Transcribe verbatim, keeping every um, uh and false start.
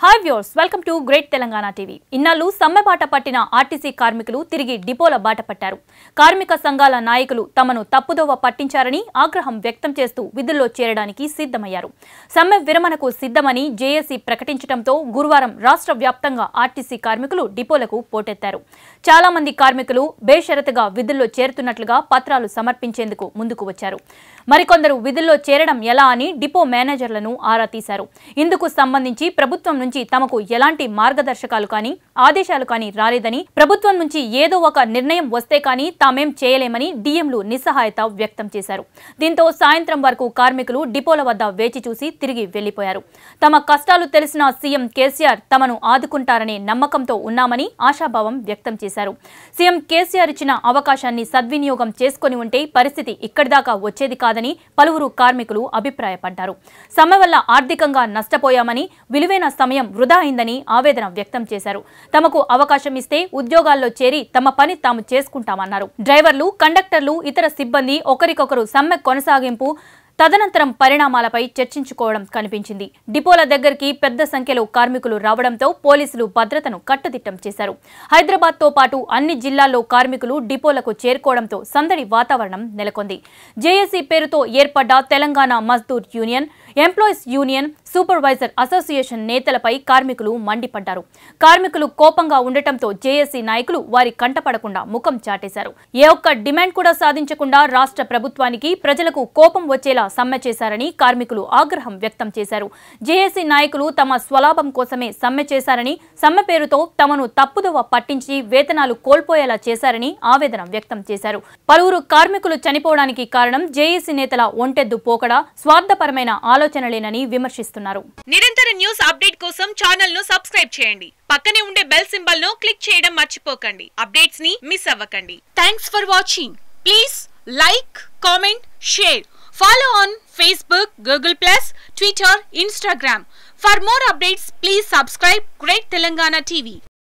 Hi viewers, welcome to Great Telangana T V. ఇన్నాళ్ళు సమ్మె బాట పట్టిన R T C కార్మికులు తిరిగి డిపోల బాట పట్టారు. కార్మిక సంఘాల నాయకులు తమను తప్పుదోవ పట్టించారని ఆగ్రహం వ్యక్తం చేస్తూ విధుల్లో చేరడానికి సిద్ధమయ్యారు. సమ్మె విరమణకు సిద్ధమని J S C ప్రకటించడంతో గురువారం రాష్ట్ర వ్యాప్తంగా R T C కార్మికులు డిపోలకు పోటెత్తారు. చాలా మంది కార్మికులు బేషరతుగా విధుల్లో చేరుతున్నట్లుగా పత్రాలు సమర్పించేందుకు ముందుకు వచ్చారు. మరికొందరు విధుల్లో చేరడం ఎలా అని డిపో మేనేజర్లను ఆరా తీశారు. ఇందుకు సంబంధించి ప్రభుత్వం నుంచి తమకు ఎలాంటి మార్గదర్శకాలు కానీ ఆదేశాలు కానీ రాలేదని, ప్రభుత్వం నుంచి ఏదో ఒక నిర్ణయం వస్తే కానీ తామేం చేయలేమని డిఎంలు నిస్సహాయత వ్యక్తం చేశారు. దీంతో సాయంత్రం వరకు కార్మికులు డిపోల వద్ద వేచి చూసి తిరిగి వెళ్లిపోయారు. తమ కష్టాలు తెలిసిన సీఎం కేసీఆర్ తమను ఆదుకుంటారనే నమ్మకంతో ఉన్నామని ఆశాభావం వ్యక్తం చేశారు. సీఎం కేసీఆర్ ఇచ్చిన అవకాశాన్ని సద్వినియోగం చేసుకుని ఉంటే పరిస్థితి ఇక్కడి దాకా వచ్చేది కాదని పలువురు కార్మికులు అభిప్రాయపడ్డారు. సమ్మె వల్ల ఆర్థికంగా నష్టపోయామని, విలువైన సమయం వృధా అయిందని ఆవేదన వ్యక్తం చేశారు. తమకు అవకాశం ఇస్తే ఉద్యోగాల్లో చేరి తమ పని తాము చేసుకుంటామన్నారు. డ్రైవర్లు, కండక్టర్లు, ఇతర సిబ్బంది ఒకరికొకరు సమ్మె కొనసాగింపు తదనంతరం పరిణామాలపై చర్చించుకోవడం కనిపించింది. డిపోల దగ్గరికి పెద్ద సంఖ్యలో కార్మికులు రావడంతో పోలీసులు భద్రతను కట్టుదిట్టం చేశారు. హైదరాబాద్ తో పాటు అన్ని జిల్లాల్లో కార్మికులు డిపోలకు చేరుకోవడంతో సందడి వాతావరణం నెలకొంది. J S C పేరుతో ఏర్పడ్డ Telangana Mazdoor union, employees union, supervisor association నేతలపై కార్మికులు మండిపడ్డారు. కార్మికులు కోపంగా ఉండటంతో J S C నాయకులు వారి కంటపడకుండా ముఖం చాటేశారు. ఏ ఒక్క డిమాండ్ కూడా సాధించకుండా రాష్ట్ర ప్రభుత్వానికి, ప్రజలకు కోపం వచ్చేలా సమ్మె చేశారని కార్మికులు ఆగ్రహం వ్యక్తం చేశారు. J S C నాయకులు తమ స్వలాభం కోసమే సమ్మె చేశారని, సమ్మె పేరుతో తమను తప్పుదోవ పట్టించి వేతనాలు కోల్పోయేలా చేశారని ఆవేదన వ్యక్తం చేశారు. పలువురు కార్మికులు చనిపోవడానికి కారణం J S C నేతల ఒంటెద్దు పోకడ, స్వార్థపరమైన ఆలోచనలేనని విమర్శిస్తున్నారు. నిరంతర న్యూస్ అప్డేట్ కోసం ఛానల్ ను సబ్స్క్రైబ్ చేయండి. పక్కనే ఉండే బెల్ సింబల్ ను క్లిక్ చేయడం మర్చిపోకండి. అప్డేట్స్ ని మిస్ అవ్వకండి. Thanks for watching. Please like, comment, share. Follow on Facebook, Google plus, Twitter, Instagram. For more updates, please subscribe Great Telangana T V.